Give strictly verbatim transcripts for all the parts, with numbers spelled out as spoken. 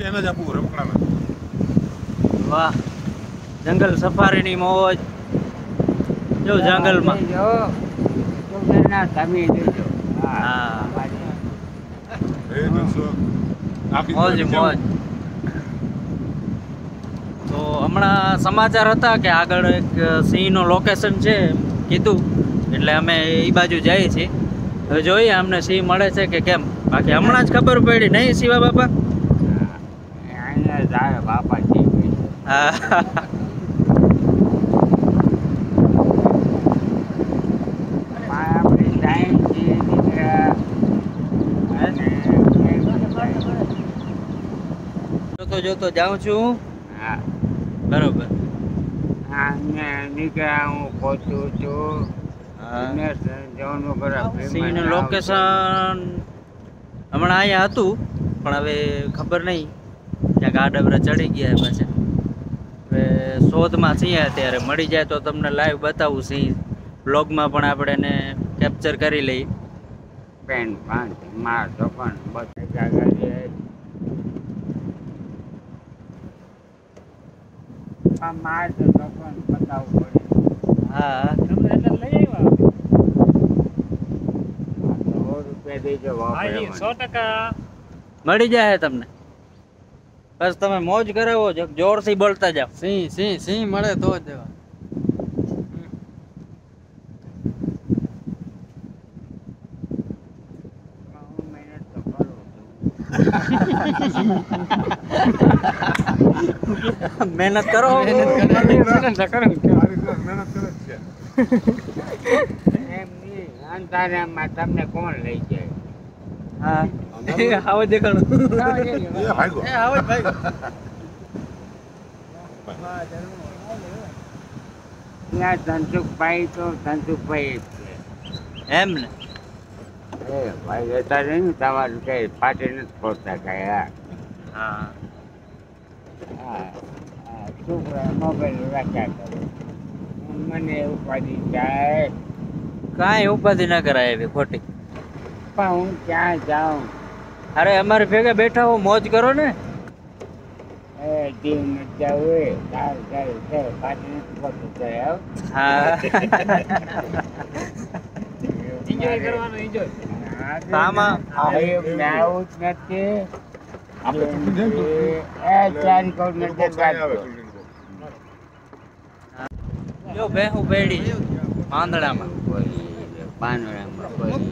એના જ આપું રમકડાના. વાહ, જંગલ સફારીની મોજ. જો જંગલમાં જો ના તમે જોજો. હા એ દસો આખી મોજ મોજ. તો હમણાં સમાચાર હતા કે આગળ એક સિંહનું લોકેશન છે કીધું, એટલે અમે એ બાજુ જઈએ છીએ. હવે જોઈએ અમને સિંહ મળે છે કે કેમ. બાકી હમણાં જ ખબર પડી નહીં શિવા બાપા. અહીંયા જાય બાપા સિંહ. હા આપણી ટાઈમ છે દીકરા. જોતો જોતો જાઉં છું. હા બરોબર. દીકરા હું પહોંચું છું. સિંહનું લોકેશન હમણાં અહીંયા હતું, પણ હવે ખબર નહીં ક્યાંક આડબરે ચડી ગયા પાછા. હવે શોધમાં છીએ અત્યારે. મળી જાય તો તમને લાઈવ બતાવું સિંહ. બ્લોગમાં પણ આપણે એને કેપ્ચર કરી લઈએ. પેન પાંચ માર ચોપન બધી જાગા માર તો ચોપન બતાવવું પડે. હા તમે એટલે લઈ આવ્યા સો રૂપિયા દેજો સો ટકા મળી જાય તમને. બસ તમે મોજ કરાવો, જોરથી બોલતા જાઓ. સિંહ સિંહ સિંહ મળે તો જ દેવા. મહેનત તો કરો. મહેનત કરો. મહેનત કરો. મહેનત કરે જ છે. એમ નહીં અંધારામાં તમને કોણ લઈ જાય? હા આવો દેખાણું. એ ભાઈગો. એ આવો જ ભાઈ. ત્યાં ધનસુખભાઈ તો ધનસુખભાઈ જ છે. એમ ને. એ ભાઈ જતા રહે ને તમારું કઈ ફાટી નથી ફોડતા કઈ. હા હા હા હા છોકરા મોબાઈલ રાખ્યા કરે. મને ઉપાધિ જાય. કાંઈ ઉપાધિ ના કરાય એવી ખોટી. પણ હું ક્યાં જાઉં? અરે અમારે ભેગા બેઠા હો, મોજ કરો ને. એ જીવ નથી જવું. સારું સારું સારું ફાટી નથી ફોડતું જાય. હા એન્જોય કરવાનું એન્જોય. આમાં આવું જ નથી. એ ચારી કોડ નજર રાખજો. જો ભેહું બેડી પાંદડામાં. પાંદડામાં કોઈ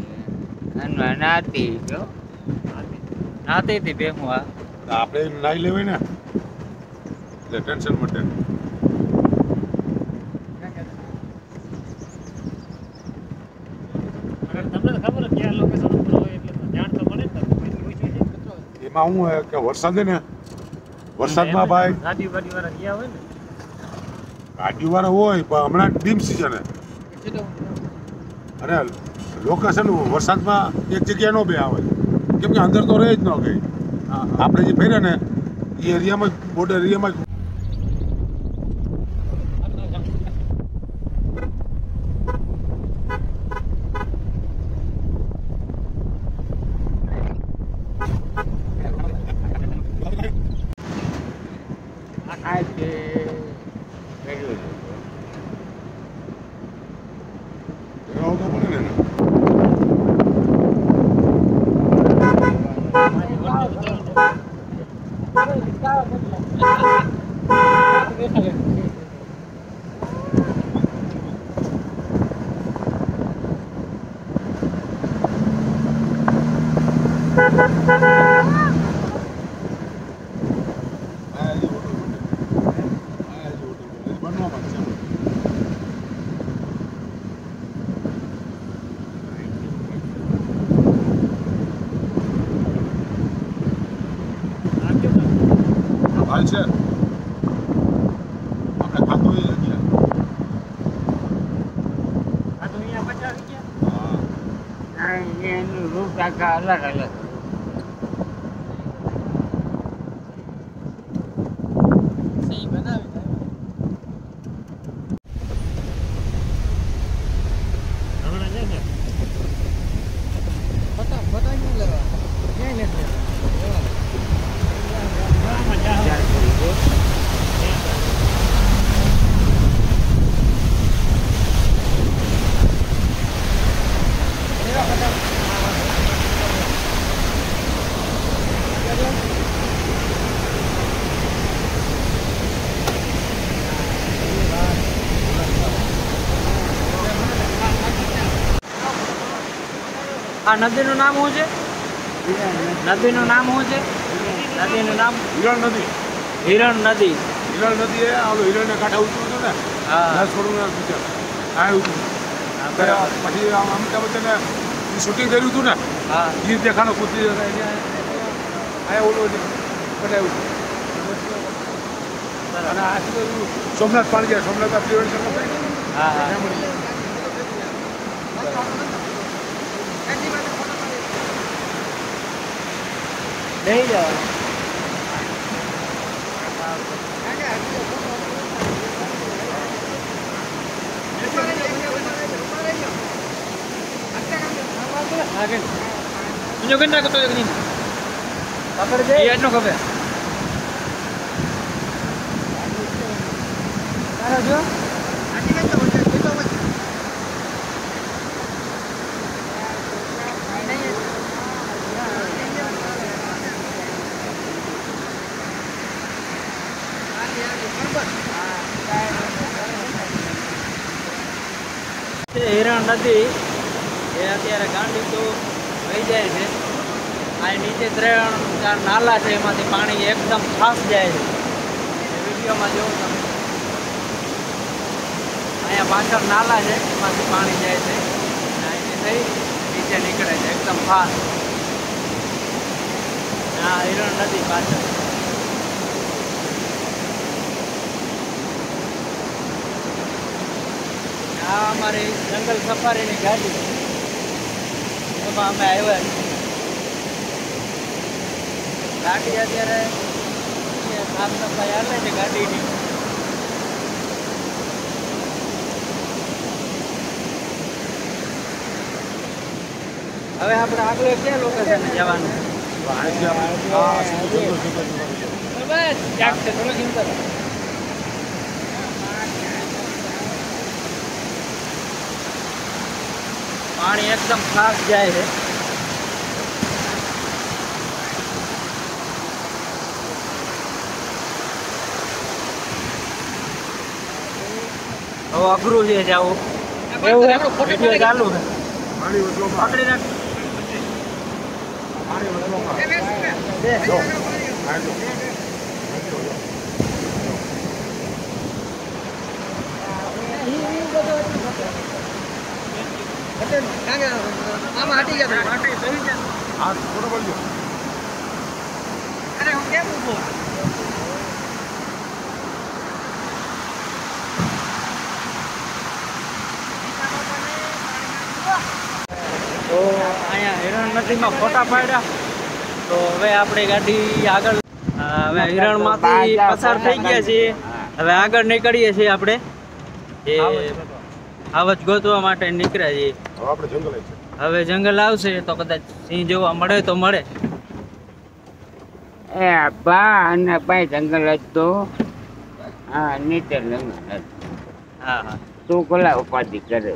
નાતી જો નાતી હતી ભેહું. હા આપણે નાઈ લેવાય ને એટલે ટેન્શન માટે. તમને તો ખબર જ ક્યાં લોકેશન ઉપર હોય એટલે જાણ તો મળે ને. એમાં શું હોય કે વરસાદ છે ને, વરસાદમાં ભાઈ ગાડી ગાડી વાળા ગયા હોય ને. ગાડી વાળા હોય પણ હમણાં ડીમ સિઝન અને લોકેશન વરસાદમાં એક જગ્યાએ નો બે આવે, કેમ કે અંદર તો રહે જ ન ગઈ. આપણે જે ફેરે ને એ એરિયામાં જ, બોર્ડર એરિયામાં જ. આ છે કર્યું આવતો પડે ને એને. હાલ છે આપણે ખાતું એ જગ્યા. આ તો અહીંયા પચાસ ગયા. હા એનું રૂટ આખા અલગ અલગ. સિંહ બનાવી હમણાં છે ને ફટા ફટા ક્યાં લેવા ક્યાંય નથી લેવા. આ નદીનું નામ શું છે? નદીનું નામ શું છે? નદીનું નામ હિરણ નદી. હિરણ નદી. હિરણ નદી એ ઓલું હિરણને કાંઠે ઉતરું હતું ને હા દસ કરોડના પિક્ચર આ ઉતરું. પછી આમ અમિતાભ બચ્ચને શૂટિંગ કર્યું હતું ને હા ગીર દેખાનો કૂદી આ ઓલું બનાવ્યું અને આ શું સોમનાથ પાણી ગયા સોમનાથ પ્રિવેન્શન હા હા લઈ જાઓ. બીજો કઈ નાખતો ખબર છે એટલો ખબર તારો જો હિરણ નદી એ અત્યારે ગાંડી તો વહી જાય છે. આ નીચે ત્રણ ચાર નાલા છે એમાંથી પાણી એકદમ ફાસ્ટ જાય છે. વિડીયોમાં જોવો તમે અહીંયા પાછળ નાલા છે એમાંથી પાણી જાય છે અહીંથી થઈ નીચે નીકળે છે એકદમ ફાસ્ટ. આ હિરણ નદી પાછળ આ અમારી જંગલ સફારીની ગાડી એમાં અમે આવ્યા છીએ. ગાડી અત્યારે સાફ સફાઈ હાલે છે ગાડીની. હવે આપણે આગળ ક્યાં લોકેશન જવાનું? પાણી એકદમ ફાસ્ટ જાય છે. હવે અઘરું છે જવું એવું વિડીયો ચાલુ છે. પકડી રાખ. આમાં હટી ગયા હા ફોટો પડજો. અરે હું કેમ ઉભો? તો અહીંયા હિરણ નદીમાં ફોટા પાડ્યા. તો હવે આપણી ગાડી આગળ હવે હિરણમાંથી પસાર થઈ ગયા છીએ. હવે આગળ નીકળીએ છીએ આપણે એ આવજ ગોતવા માટે નીકળ્યા છીએ. આપણે જંગલ છે. હવે જંગલ આવશે તો કદાચ સિંહ જોવા મળે તો મળે. એ બા અને ભાઈ જંગલ હતો. હા નીચે જંગલ હતું. હા હા તું કોલા ઉપાધિ કરે.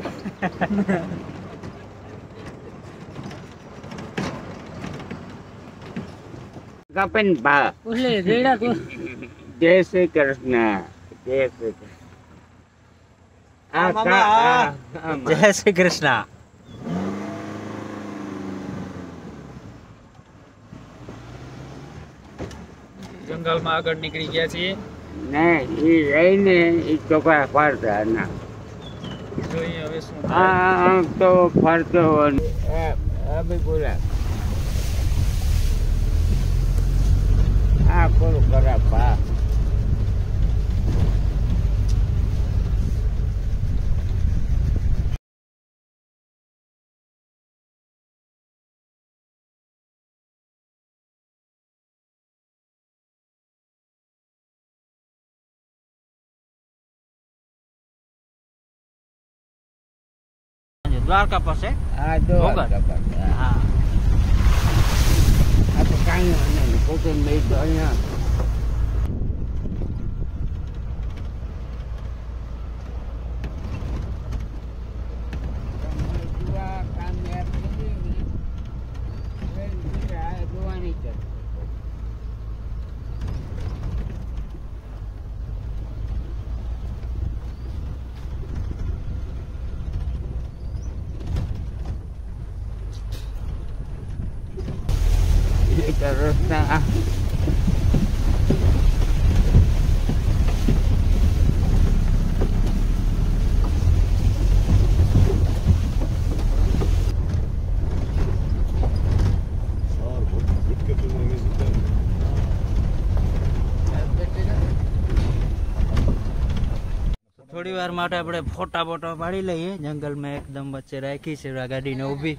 કપન બા જય શ્રી કૃષ્ણ. જય શ્રી કૃષ્ણ. આ કા જય શ્રી કૃષ્ણ. જંગલમાં આગળ નીકળી ગયા છીએ. નહીં એ રહીને એ ચોખા ફરતા ના જોઈએ હવે શું આ આમ તો ફરતો અભી બોલા આ પૂરું ખરાબ બા. દ્વારકા પાસે આ જો વગર. હા આ તો કાંઈ નહીં પોતે મેં તો અહીંયા જોવાની છે. હતા. થોડી વાર માટે આપણે ફોટા બોટા પાડી લઈએ. જંગલમાં એકદમ વચ્ચે રાખી છે આ ગાડીને ઊભી.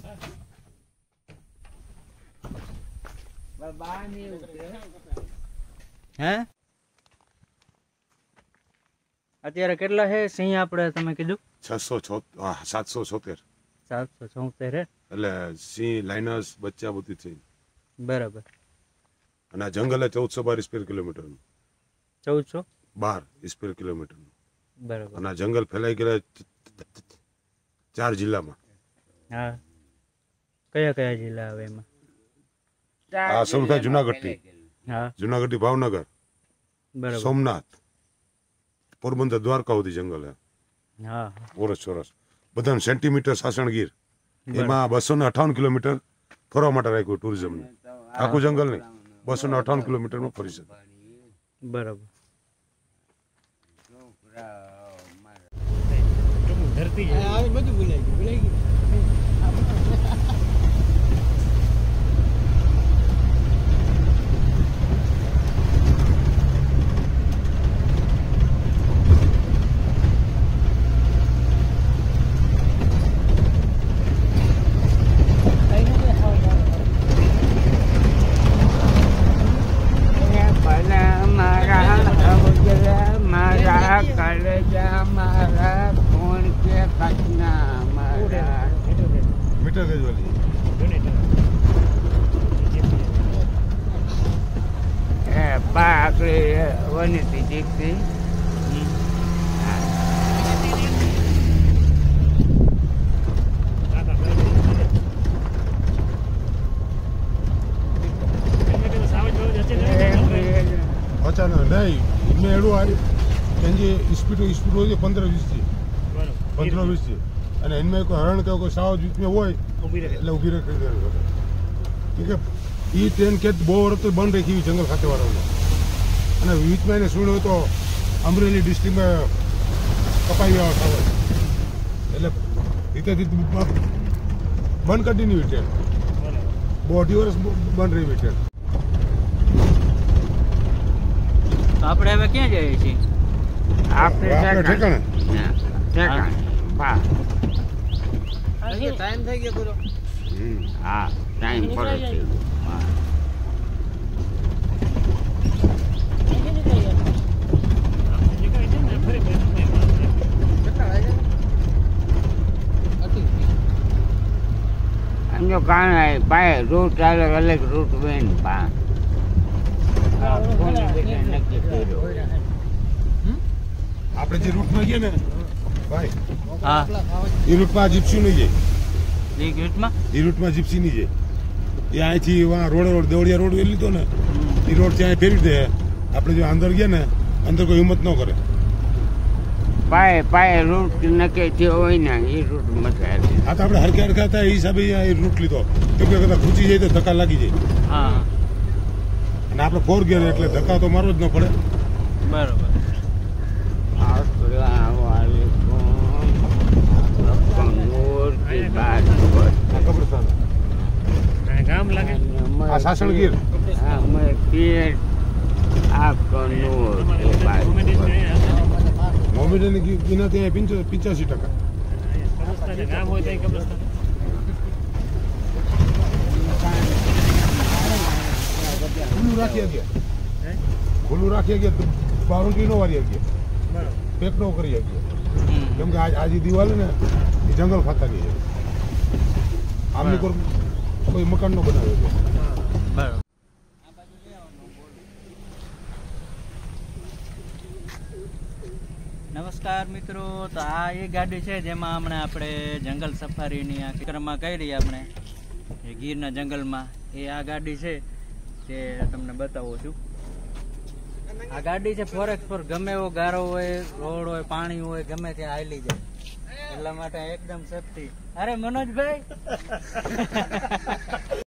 હે અત્યારે કેટલા છે સિંહ આપણે તમે કીધું? છસો છો સાતસો છોતેર સાતસો ચોતેર હે. એટલે સિંહ લાઇનસ બચ્ચા બધી થઈ. બરાબર. અને આ જંગલ ચૌદસો બાર સ્ક્વેર કિલોમીટર નું. ચૌદસો બાર સ્ક્વેર કિલોમીટર નું. બરાબર. અને આ જંગલ ફેલાઈ ગયેલા ચાર જિલ્લામાં. હા, કયા કયા જિલ્લા આવે એમાં? આ શરૂ થાય જુનાગઢ થી. હા, જુનાગઢ થી ભાવનગર, બરાબર. સોમનાથ, પોરબંદર, દ્વારકા સુધી જંગલ હે. હા, ચોરસ ચોરસ બધા સેન્ટીમીટર સાસણ ગીર. બરાબર. એમાં બસો ને અઠાવન કિલોમીટર ફરવા માટે રાખ્યું ટુરિઝમ. આખું જંગલ નહીં, બસો ને અઠાવન કિલોમીટરમાં ફરી શકે. બરાબર. ધરતી બધું ભૂલાઈ ગયું ભૂલાઈ ગયું. મીટર ગજ વાલી વનતી જીતતી અચાનક નહીં મેં એડું આવી કે સ્પીડ સ્પીડ હોય છે પંદર વીસ થી પંદર વીસ થી અને એમાં કોઈ હરણ કે કોઈ સાવ જીતમાં હોય એટલે ઊભી રાખી દેવાનું. કે એ ટ્રેન કે બહુ વર્ષ બંધ રાખી જંગલ ખાતે વાળાને અને વીચમાં એને શું હોય તો અમરેલી ડિસ્ટ્રિક્ટમાં કપાઈ ગયા ખાવ એટલે રીતે બંધ કરી દીધી ટ્રેન. બહુ અઢી વર્ષ બંધ રહી ટ્રેન. આપણે હવે ક્યાં જઈએ છીએ? આપણે ઠેકાણે ઠેકાણે બા ટાઈમ થઈ ગયો પૂરો. હા ટાઈમ પડે છે. જો કારણ પાય રૂટ અલગ અલગ રૂટ બેન પા આપણે જે રૂટમાં ગયા ને ભાઈ હા, એ રૂટમાં જીપ્સી નહીં જાય. એ ગેટમાં એ રૂટમાં જીપ્સી નહીં જાય. એ અહીંથી વાં રોડ રોડ દેવળિયા રોડ લીધો ને એ રોડ ત્યાં ફેરવી દે. આપણે જો અંદર ગયા ને અંદર કોઈ હિંમત ન કરે. પાય પાય રૂટ નક્કી થયો હોય ને એ રૂટ મચાય. આ તો આપણે હરખે હરખા હતા એ હિસાબે એ રૂટ લીધો. કેમ કે કદાચ ખૂંચી જાય તો ધક્કા લાગી જાય. હા, અને આપણે ફોર ગિયર એટલે ધક્કા તો મારવો જ ન પડે. બરોબર. ગામ લાગે આ સાસણ ગીર મોમેડીની ગીના ત્યાં પિંચાસી ટકા ગામ હોય તો કબ્રસ્તાન ખુલ્લું રાખી ગયા ખુલ્લું રાખી ગયા બાઉન્ડ્રી નો વારી ગયા પેક નો કરી ગયા. કેમ કે આજે દિવાળી ને એ જંગલ ખાતાની છે. આમની કોઈ મકાન નો બનાવે છે. બરાબર. નમસ્કાર મિત્રો, તો આ એ ગાડી છે જેમાં હમણાં આપણે જંગલ સફારીની આ ક્રમમાં કરી આપણે એ ગીરના જંગલમાં. એ આ ગાડી છે તે તમને બતાવું છું. આ ગાડી છે ફોરેક્સ પર ગમે એવો ગારો હોય, રોડ હોય, પાણી હોય, ગમે ત્યાં હાલી જાય. એટલા માટે એકદમ સેફટી. અરે મનોજભાઈ